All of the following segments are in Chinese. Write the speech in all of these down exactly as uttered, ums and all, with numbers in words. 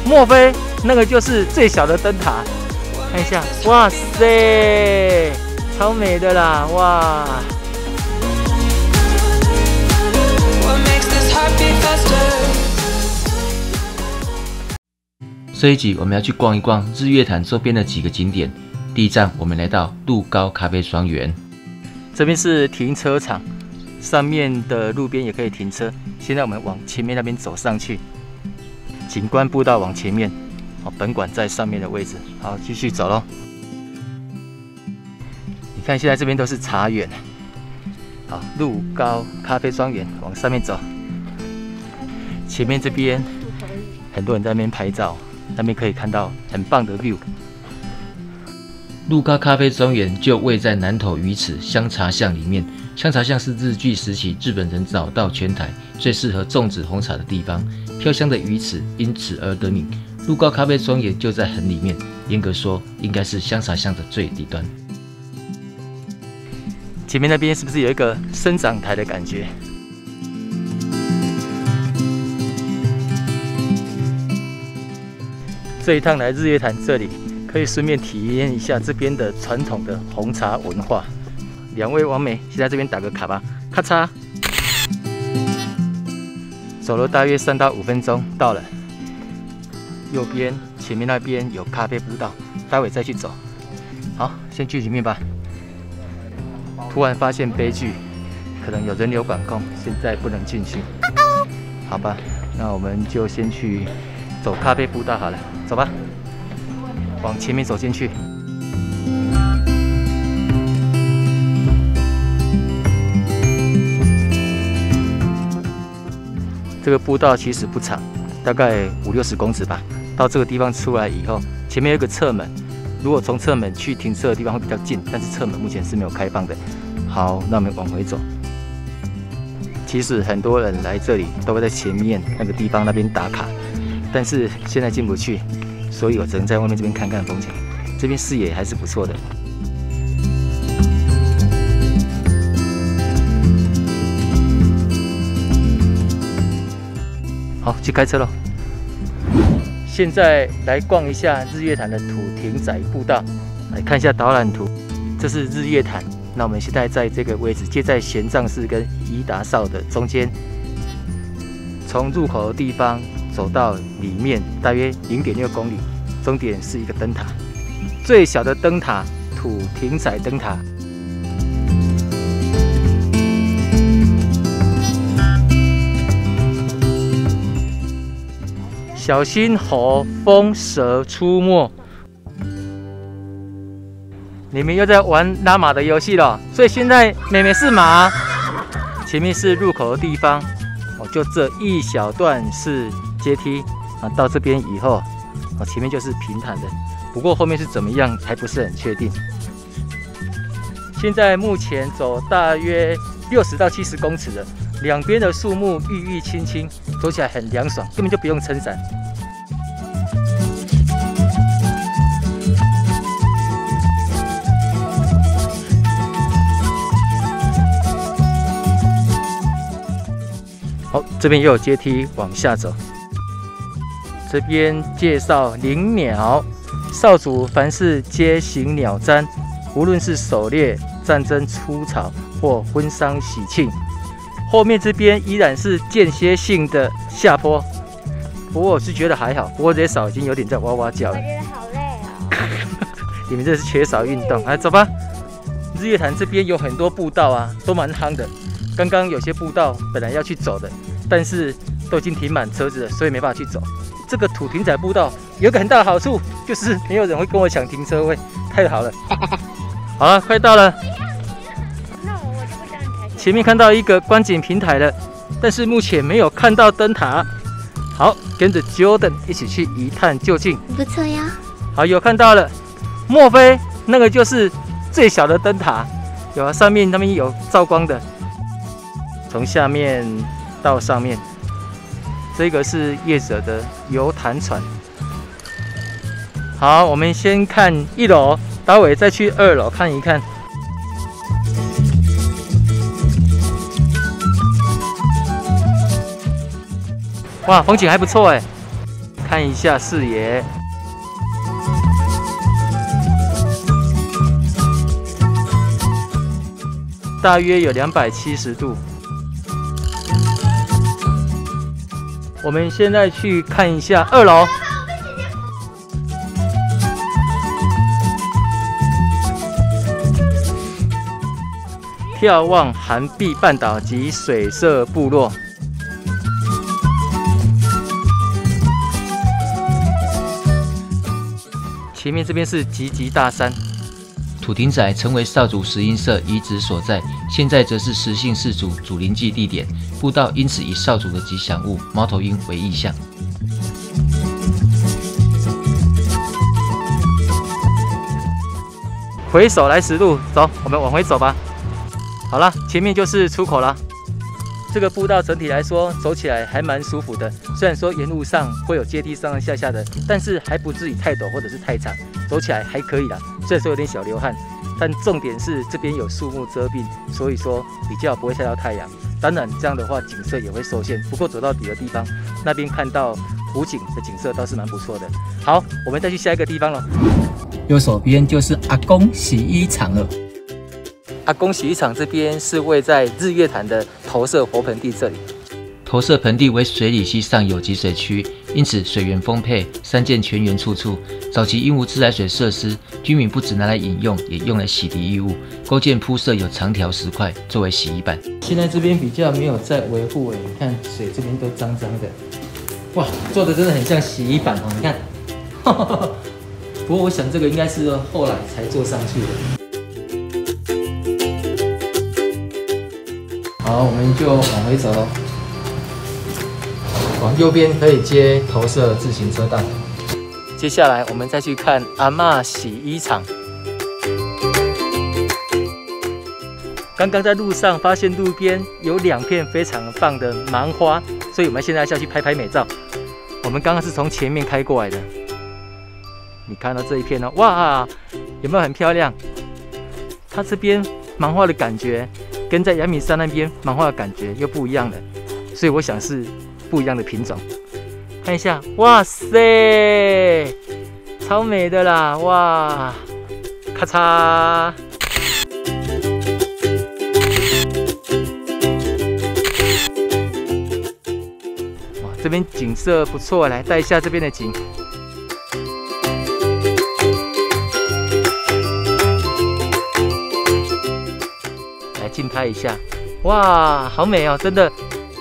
莫非那个就是最小的灯塔？看一下，哇塞，超美的啦，哇！ 这一集我们要去逛一逛日月潭周边的几个景点。第一站，我们来到鹿高咖啡庄园， 这边是停车场，上面的路边也可以停车。现在我们往前面那边走上去，景观步道往前面，好，本馆在上面的位置。好，继续走咯。你看，现在这边都是茶园。好，鹿高咖啡庄园，往上面走。前面这边很多人在那边拍照，那边可以看到很棒的 view。 鹿高咖啡庄园就位在南投鱼池香茶巷里面。香茶巷是日据时期日本人找到全台最适合种植红茶的地方，飘香的鱼池因此而得名。鹿高咖啡庄园就在很里面，严格说应该是香茶巷的最底端。 前面那边是不是有一个生长台的感觉？这一趟来日月潭这里，可以顺便体验一下这边的传统的红茶文化。两位网美，先在这边打个卡吧，咔嚓。走了大约三到五分钟到了。右边前面那边有咖啡步道，待会再去走。好，先去里面吧。突然发现悲剧，可能有人流管控，现在不能进去。好吧，那我们就先去走咖啡步道好了，走吧。往前面走进去。这个步道其实不长，大概五六十公尺吧。到这个地方出来以后，前面有一个侧门，如果从侧门去停车的地方会比较近，但是侧门目前是没有开放的。好，那我们往回走。其实很多人来这里都会在前面那个地方那边打卡，但是现在进不去。所以我只能在外面这边看看风景，这边视野还是不错的。好，去开车咯。现在来逛一下日月潭的土亭仔步道，来看一下导览图。这是日月潭，那我们现在在这个位置，接在玄奘寺跟伊达邵的中间。从入口的地方走到里面大约 零点六公里，终点是一个灯塔，最小的灯塔土亭仔灯塔。小心猴、风、蛇出没。你们又在玩拉马的游戏了，所以现在妹妹是马。前面是入口的地方。哦，就这一小段是阶梯啊，到这边以后，哦，前面就是平坦的，不过后面是怎么样还不是很确定。现在目前走大约六十到七十公尺了，两边的树木郁郁青青，走起来很凉爽，根本就不用撑伞。好，这边也有阶梯往下走。这边介绍灵鸟，少主凡是皆行鸟瞻，无论是狩猎、战争、出草或婚丧喜庆。后面这边依然是间歇性的下坡，不过我是觉得还好，不过这些草已经有点在哇哇叫了。 我觉得好累哦。 你们这是缺少运动，来走吧。日月潭这边有很多步道啊，都蛮夯的。刚刚有些步道本来要去走的，但是都已经停满车子了，所以没办法去走。这个土亭仔步道有一个很大的好处，就是没有人会跟我抢停车位，太好了。好了，快到了。 那我我就不想你开始。 前面看到一个观景平台了，但是目前没有看到灯塔。好，跟着 Jordan 一起去一探究竟。 不错呀。 好，有看到了。莫非那个就是最小的灯塔？有啊，上面那边有照光的。从下面到上面，这个是业者的游潭船。好，我们先看一楼，待会再去二楼看一看。哇，风景还不错哎， 看一下视野。大约有两百七十度。我们现在去看一下二楼。眺望寒碧半岛及水社部落。前面这边是集集大山。 土亭仔成为少主石英社遗址所在，现在则是石姓氏族祖灵祭地点。步道因此以少主的吉祥物猫头鹰为意象。 回首来时路，走，我们往回走吧。好了，前面就是出口了。这个步道整体来说走起来还蛮舒服的，虽然说沿路上会有阶梯上上下下的，但是还不至于太陡或者是太长，走起来还可以啦。虽然说有点小流汗，但重点是这边有树木遮蔽，所以说比较不会晒到太阳。当然这样的话景色也会受限，不过走到底的地方，那边看到湖景的景色倒是蛮不错的。好，我们再去下一个地方了。右手边就是阿公洗衣厂了。阿公洗衣厂这边是位在日月潭的投射活盆地这里。 投射盆地为水里溪上游集水区，因此水源丰沛，山涧泉源处处。早期因无自来水设施，居民不只拿来饮用，也用来洗涤衣物。勾践铺设有长条石块作为洗衣板。 现在这边比较没有在维护诶，你看水这边都脏脏的。哇，做的真的很像洗衣板哦，你看。不过我想这个应该是后来才做上去的。好，我们就往回走喽。往右边可以接投射自行车道。接下来我们再去看阿嬷洗衣厂。刚刚在路上发现路边有两片非常棒的芒花，所以我们现在下去拍拍美照。我们刚刚是从前面开过来的，你看到这一片呢、哦，哇，有没有很漂亮？它这边芒花的感觉跟在阳明山那边芒花的感觉又不一样了，所以我想是不一样的品种。看一下，哇塞，超美的啦！哇，咔嚓。哇，这边景色不错，来带一下这边的景。来近拍一下，哇，好美哦，真的。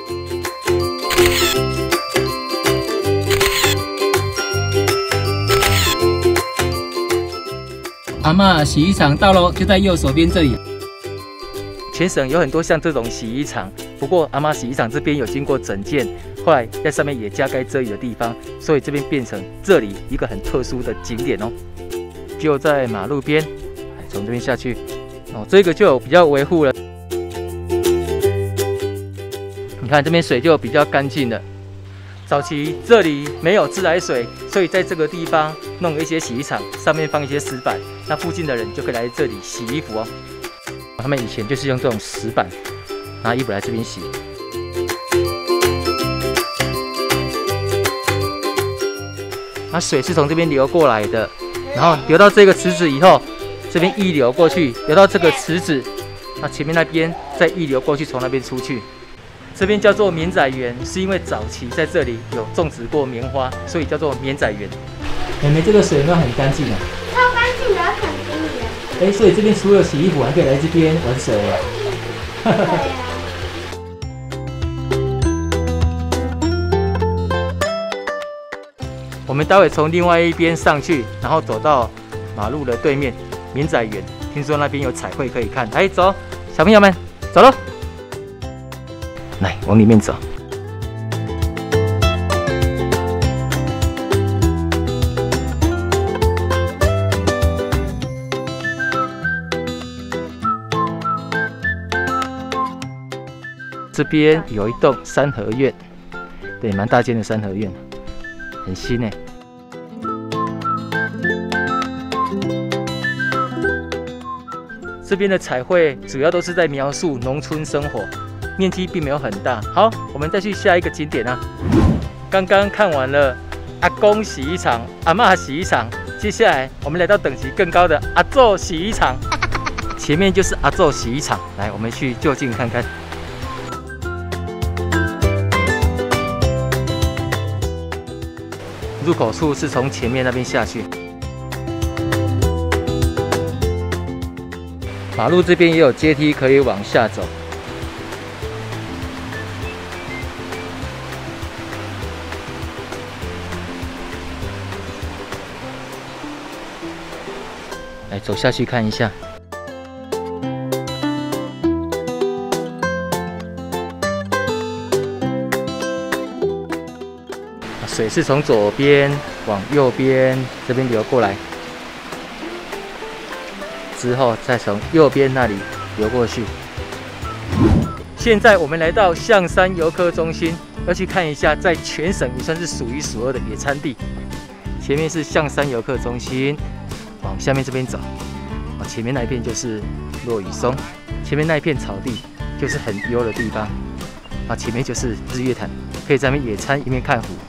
阿嬷洗衣厂到喽，就在右手边这里。全省有很多像这种洗衣厂，不过阿嬷洗衣厂这边有经过整建，后来在上面也加盖遮雨的地方，所以这边变成这里一个很特殊的景点哦。就在马路边，从这边下去，哦，这个就有比较维护了。你看这边水就比较干净了。早期这里没有自来水，所以在这个地方弄了一些洗衣厂，上面放一些石板，那附近的人就可以来这里洗衣服哦。他们以前就是用这种石板拿衣服来这边洗。那水是从这边流过来的，然后流到这个池子以后，这边溢流过去，流到这个池子，那前面那边再溢流过去，从那边出去。这边叫做绵仔园，是因为早期在这里有种植过棉花，所以叫做绵仔园。妹妹，这个水有没有很干净啊？ 超干净的，很清的。 哎，所以这边除了洗衣服，还可以来这边玩水。 对啊。 我们待会从另外一边上去，然后走到马路的对面绵仔园，听说那边有彩绘可以看。来，走，小朋友们，走喽！来，往里面走。这边有一栋三合院，对，蛮大间的三合院，很新哎。这边的彩绘主要都是在描述农村生活。面积并没有很大。好，我们再去下一个景点啊。刚刚看完了阿公洗衣厂、阿嬷洗衣厂。接下来我们来到等级更高的阿祖洗衣厂，前面就是阿祖洗衣厂。来，我们去就近看看。入口处是从前面那边下去。马路这边也有阶梯可以往下走。来，走下去看一下。水是从左边往右边这边流过来，之后再从右边那里流过去。现在我们来到象山游客中心，要去看一下在全省也算是数一数二的野餐地。前面是象山游客中心，往下面这边走，前面那一片就是落羽松，前面那一片草地就是很优的地方，啊，前面就是日月潭，可以在那边野餐一面看湖。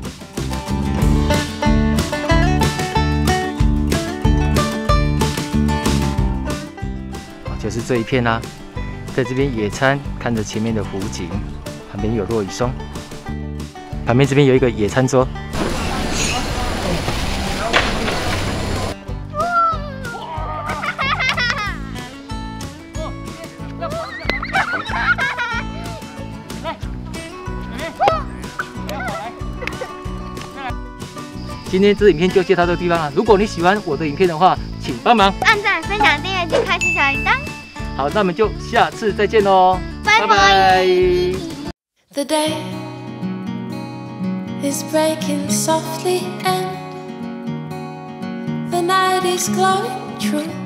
就是这一片啦、啊，在这边野餐，看着前面的湖景，旁边有落羽松，旁边这边有一个野餐桌。今天这影片就介绍这个地方了。如果你喜欢我的影片的话，请帮忙按赞、分享、订阅及开启小铃铛。 好，那我们就下次再见喽， 拜拜。 The day is breaking softly and the night is glowing true.